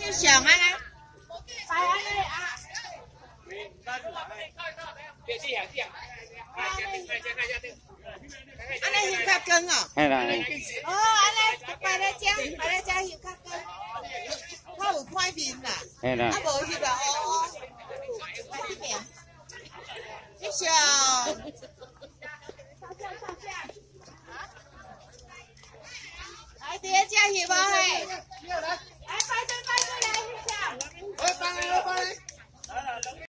翕相啊咧，拍安尼啊。安尼翕较光哦。 嘿啦。 哦，安尼摆咧遮翕较光，较有看面啦。 嘿啦。 啊无翕啊，哦。来这边，翕相。来，第一只翕啊。